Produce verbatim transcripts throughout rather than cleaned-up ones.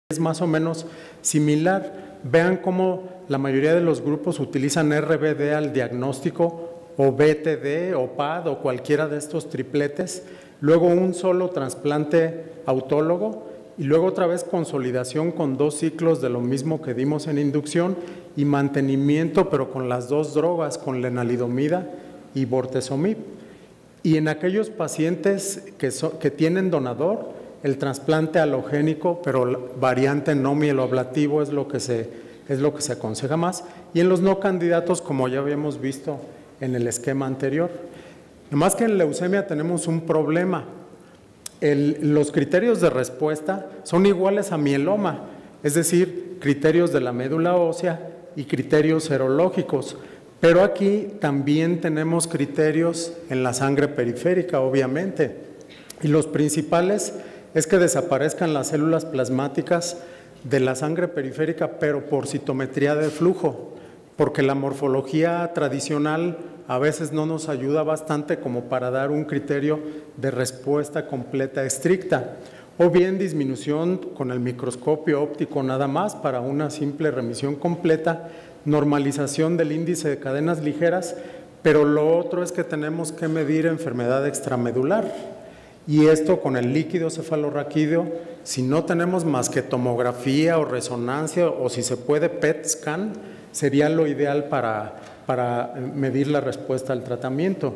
es más o menos similar. Vean cómo la mayoría de los grupos utilizan R B D al diagnóstico o B T D o P A D o cualquiera de estos tripletes, luego un solo trasplante autólogo y luego otra vez consolidación con dos ciclos de lo mismo que dimos en inducción y mantenimiento, pero con las dos drogas, con lenalidomida y bortezomib. Y en aquellos pacientes que, so, que tienen donador, el trasplante halogénico, pero variante no mieloablativo es lo que se, es lo que se aconseja más. Y en los no candidatos, como ya habíamos visto en el esquema anterior. Nomás que en leucemia tenemos un problema. El, los criterios de respuesta son iguales a mieloma, es decir, criterios de la médula ósea y criterios serológicos. Pero aquí también tenemos criterios en la sangre periférica, obviamente. Y los principales es que desaparezcan las células plasmáticas de la sangre periférica, pero por citometría de flujo, porque la morfología tradicional a veces no nos ayuda bastante como para dar un criterio de respuesta completa estricta, o bien disminución con el microscopio óptico nada más para una simple remisión completa, normalización del índice de cadenas ligeras, pero lo otro es que tenemos que medir enfermedad extramedular. Y esto con el líquido cefalorraquídeo, si no tenemos más que tomografía o resonancia o si se puede P E T scan, sería lo ideal para, para medir la respuesta al tratamiento.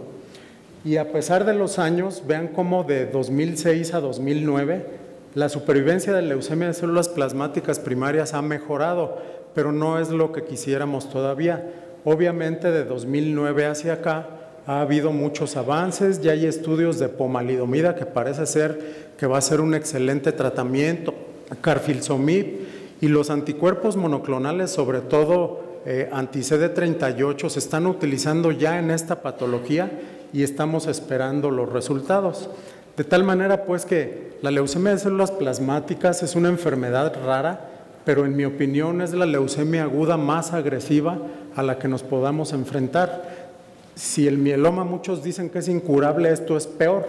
Y a pesar de los años, vean cómo de dos mil seis a dos mil nueve la supervivencia de leucemia de células plasmáticas primarias ha mejorado, pero no es lo que quisiéramos todavía. Obviamente de dos mil nueve hacia acá ha habido muchos avances, ya hay estudios de pomalidomida que parece ser que va a ser un excelente tratamiento, carfilzomib y los anticuerpos monoclonales, sobre todo eh, anti-C D treinta y ocho, se están utilizando ya en esta patología y estamos esperando los resultados. De tal manera pues que la leucemia de células plasmáticas es una enfermedad rara, pero en mi opinión es la leucemia aguda más agresiva a la que nos podamos enfrentar. Si el mieloma muchos dicen que es incurable, esto es peor.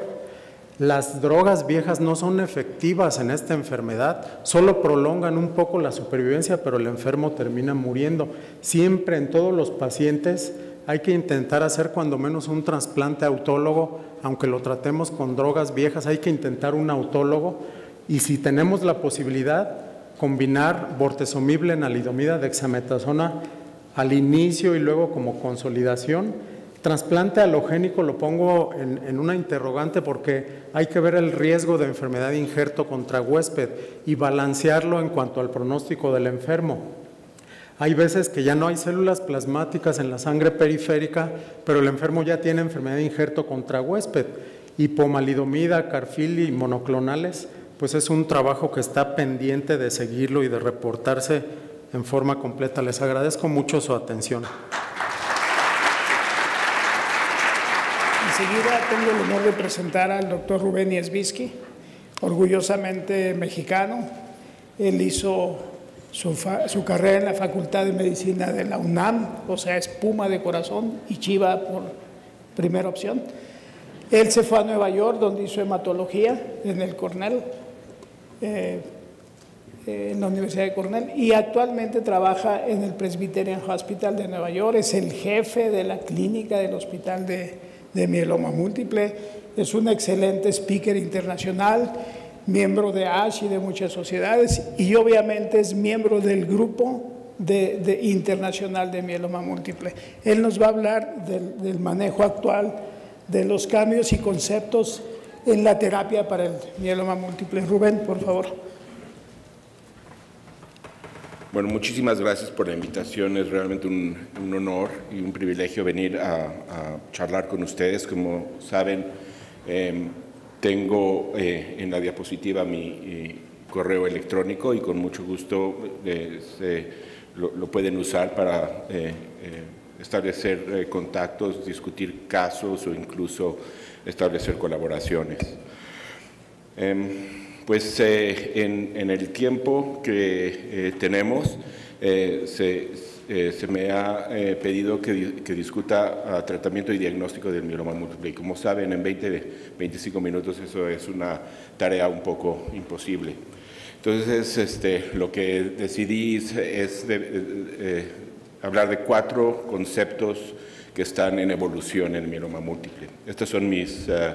Las drogas viejas no son efectivas en esta enfermedad, solo prolongan un poco la supervivencia, pero el enfermo termina muriendo. Siempre en todos los pacientes hay que intentar hacer cuando menos un trasplante autólogo, aunque lo tratemos con drogas viejas, hay que intentar un autólogo y si tenemos la posibilidad, combinar bortezomib, lenalidomida, dexametasona al inicio y luego como consolidación. Trasplante halogénico lo pongo en, en una interrogante porque hay que ver el riesgo de enfermedad de injerto contra huésped y balancearlo en cuanto al pronóstico del enfermo. Hay veces que ya no hay células plasmáticas en la sangre periférica, pero el enfermo ya tiene enfermedad de injerto contra huésped y pomalidomida, carfil y monoclonales, pues es un trabajo que está pendiente de seguirlo y de reportarse en forma completa. Les agradezco mucho su atención. Enseguida tengo el honor de presentar al doctor Rubén Niesbisky, orgullosamente mexicano. Él hizo su, fa, su carrera en la Facultad de Medicina de la UNAM, o sea, es Puma de corazón y Chiva por primera opción. Él se fue a Nueva York, donde hizo hematología en el Cornell, eh, eh, en la Universidad de Cornell, y actualmente trabaja en el Presbyterian Hospital de Nueva York. Es el jefe de la clínica del Hospital de de mieloma múltiple, es un excelente speaker internacional, miembro de A S H y de muchas sociedades y obviamente es miembro del grupo de, de internacional de mieloma múltiple. Él nos va a hablar del, del manejo actual de los cambios y conceptos en la terapia para el mieloma múltiple. Rubén, por favor. Bueno, muchísimas gracias por la invitación. Es realmente un, un honor y un privilegio venir a, a charlar con ustedes. Como saben, eh, tengo eh, en la diapositiva mi eh, correo electrónico y con mucho gusto eh, se, lo, lo pueden usar para eh, eh, establecer eh, contactos, discutir casos o incluso establecer colaboraciones. Eh, Pues eh, en, en el tiempo que eh, tenemos, eh, se, eh, se me ha eh, pedido que, que discuta uh, tratamiento y diagnóstico del mieloma múltiple. Y como saben, en veinte, veinticinco minutos eso es una tarea un poco imposible. Entonces, este, lo que decidí es de, eh, hablar de cuatro conceptos que están en evolución en mieloma múltiple. Estas son mis uh,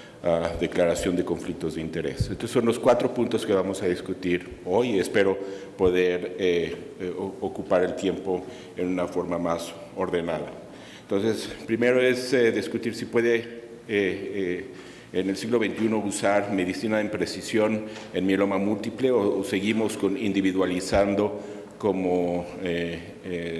uh, declaración de conflictos de interés. Estos son los cuatro puntos que vamos a discutir hoy y espero poder eh, eh, ocupar el tiempo en una forma más ordenada. Entonces, primero es eh, discutir si puede eh, eh, en el siglo veintiuno usar medicina en precisión en mieloma múltiple o, o seguimos con individualizando como eh, eh,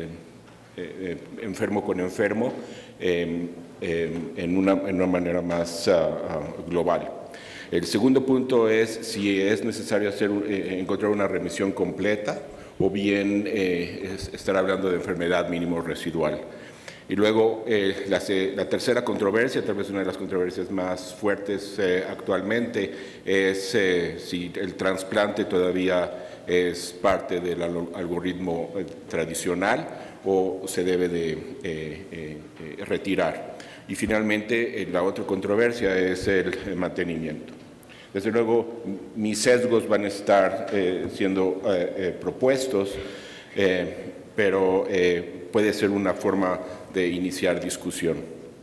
eh, enfermo con enfermo eh, eh, en, una, en una manera más uh, uh, global. El segundo punto es si es necesario hacer, eh, encontrar una remisión completa o bien eh, es, estar hablando de enfermedad mínimo residual. Y luego eh, la, la tercera controversia, tal vez una de las controversias más fuertes eh, actualmente, es eh, si el trasplante todavía es parte del algoritmo eh, tradicional o se debe de eh, eh, eh, retirar. Y finalmente, eh, la otra controversia es el, el mantenimiento. Desde luego, mis sesgos van a estar eh, siendo eh, eh, propuestos, eh, pero eh, puede ser una forma de iniciar discusión.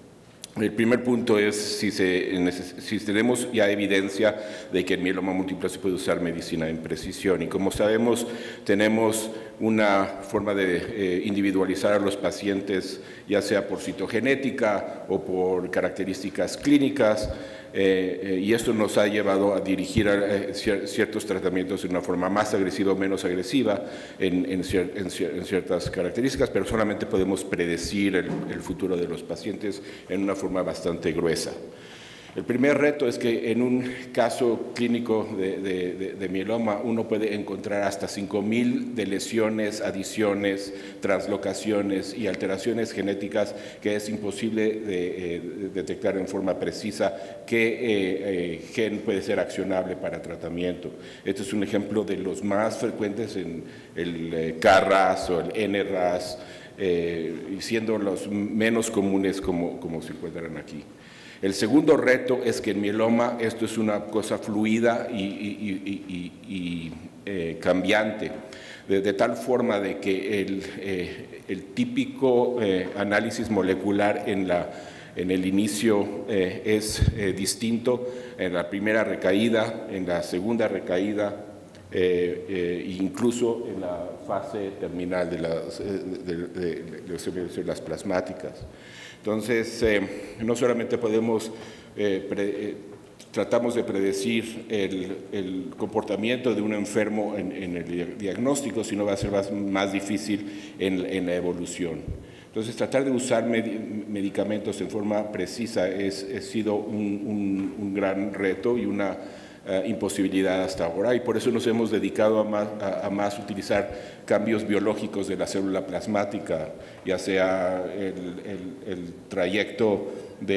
El primer punto es si, se, si tenemos ya evidencia de que en mieloma múltiple se puede usar medicina en precisión. Y como sabemos, tenemos una forma de eh, individualizar a los pacientes, ya sea por citogenética o por características clínicas, eh, eh, y esto nos ha llevado a dirigir a, eh, ciertos tratamientos de una forma más agresiva o menos agresiva en, en, cier en, cier en ciertas características, pero solamente podemos predecir el, el futuro de los pacientes en una forma bastante gruesa. El primer reto es que en un caso clínico de, de, de, de mieloma uno puede encontrar hasta cinco mil de lesiones, adiciones, translocaciones y alteraciones genéticas que es imposible de, eh, de detectar en forma precisa qué eh, eh, gen puede ser accionable para tratamiento. Este es un ejemplo de los más frecuentes en el eh, K R A S o el N R A S, eh, y siendo los menos comunes como, como se encuentran aquí. El segundo reto es que en mieloma esto es una cosa fluida y, y, y, y, y eh, cambiante, de, de tal forma de que el, eh, el típico eh, análisis molecular en, la, en el inicio eh, es eh, distinto en la primera recaída, en la segunda recaída, eh, eh, incluso en la fase terminal de las, de, de, de, de las plasmáticas. Entonces, eh, no solamente podemos, eh, pre, eh, tratamos de predecir el, el comportamiento de un enfermo en, en el diagnóstico, sino va a ser más, más difícil en, en la evolución. Entonces, tratar de usar med medicamentos en forma precisa es, ha sido un, un, un gran reto y una Uh, imposibilidad hasta ahora, y por eso nos hemos dedicado a más, a, a más utilizar cambios biológicos de la célula plasmática, ya sea el, el, el trayecto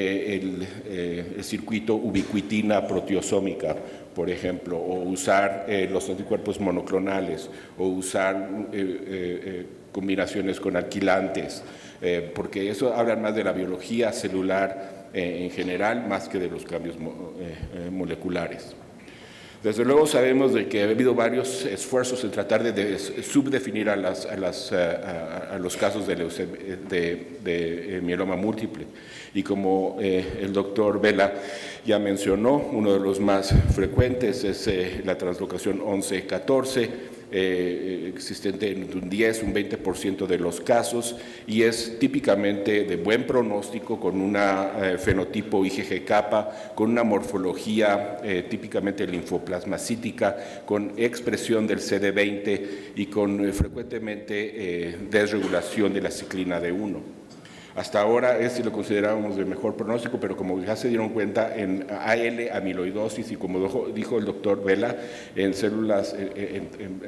del de eh, circuito ubiquitina proteosómica, por ejemplo, o usar eh, los anticuerpos monoclonales, o usar eh, eh, combinaciones con alquilantes, eh, porque eso habla más de la biología celular eh, en general, más que de los cambios mo eh, moleculares. Desde luego sabemos de que ha habido varios esfuerzos en tratar de, de subdefinir a, las, a, las, a, a los casos de, de, de, de mieloma múltiple. Y como eh, el doctor Vela ya mencionó, uno de los más frecuentes es eh, la translocación once catorce, Eh, existente en un diez, un veinte por ciento de los casos, y es típicamente de buen pronóstico, con un eh, fenotipo I G G kappa, con una morfología eh, típicamente linfoplasmacítica, con expresión del C D veinte y con eh, frecuentemente eh, desregulación de la ciclina D uno. Hasta ahora este lo considerábamos de mejor pronóstico, pero como ya se dieron cuenta, en A L, amiloidosis, y como dijo, dijo el doctor Vela, en células, en, en,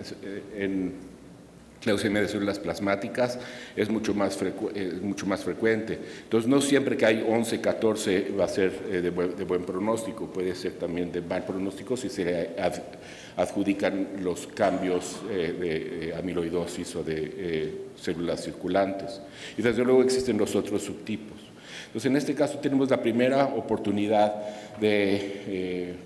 en leucemia de células plasmáticas, es mucho, más es mucho más frecuente. Entonces, no siempre que hay once, catorce va a ser de buen, de buen pronóstico, puede ser también de mal pronóstico si se adjudican los cambios eh, de amiloidosis o de eh, células circulantes. Y desde luego existen los otros subtipos. Entonces, en este caso tenemos la primera oportunidad de eh,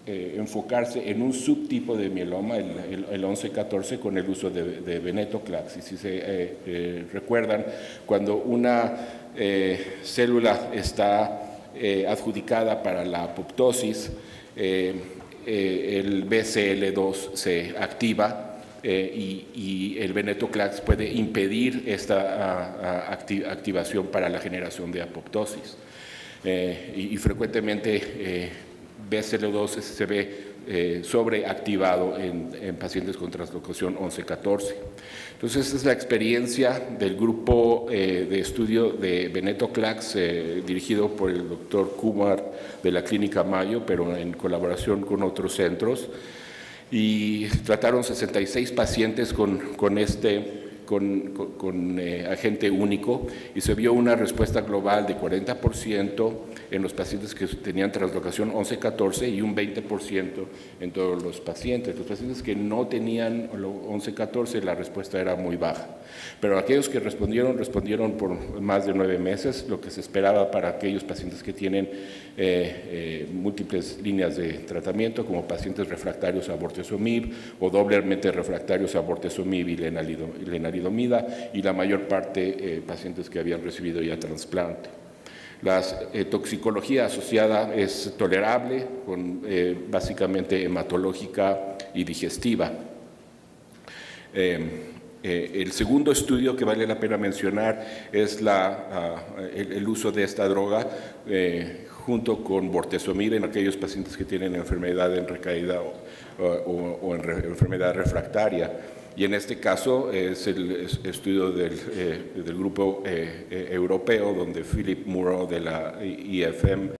eh, enfocarse en un subtipo de mieloma, el, el, el once catorce, con el uso de, de venetoclax. Y si se eh, eh, recuerdan, cuando una eh, célula está eh, adjudicada para la apoptosis, eh, eh, el B C L dos se activa. Eh, y, y el venetoclax puede impedir esta a, a acti activación para la generación de apoptosis. Eh, y, y frecuentemente eh, B C L dos se ve eh, sobreactivado en, en pacientes con translocación once catorce. Entonces, esta es la experiencia del grupo eh, de estudio de venetoclax eh, dirigido por el doctor Kumar de la Clínica Mayo, pero en colaboración con otros centros. Y trataron sesenta y seis pacientes con, con este con, con, con eh, agente único y se vio una respuesta global de cuarenta por ciento en los pacientes que tenían translocación once catorce y un veinte por ciento en todos los pacientes. Los pacientes que no tenían once catorce, la respuesta era muy baja. Pero aquellos que respondieron, respondieron por más de nueve meses, lo que se esperaba para aquellos pacientes que tienen eh, eh, múltiples líneas de tratamiento, como pacientes refractarios a bortezomib o doblemente refractarios a bortezomib y lenalidomida, y la mayor parte eh, pacientes que habían recibido ya trasplante. La eh, toxicología asociada es tolerable, con, eh, básicamente hematológica y digestiva. Eh, eh, el segundo estudio que vale la pena mencionar es la, uh, el, el uso de esta droga eh, junto con bortezomib en aquellos pacientes que tienen enfermedad en recaída o, o, o en re, enfermedad refractaria. Y en este caso es el estudio del, eh, del grupo eh, eh, europeo, donde Philip Muro de la I F M